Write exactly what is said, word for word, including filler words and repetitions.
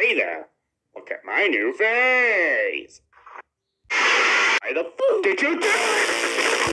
Hey there. Look at my new face. Why the f did you do it?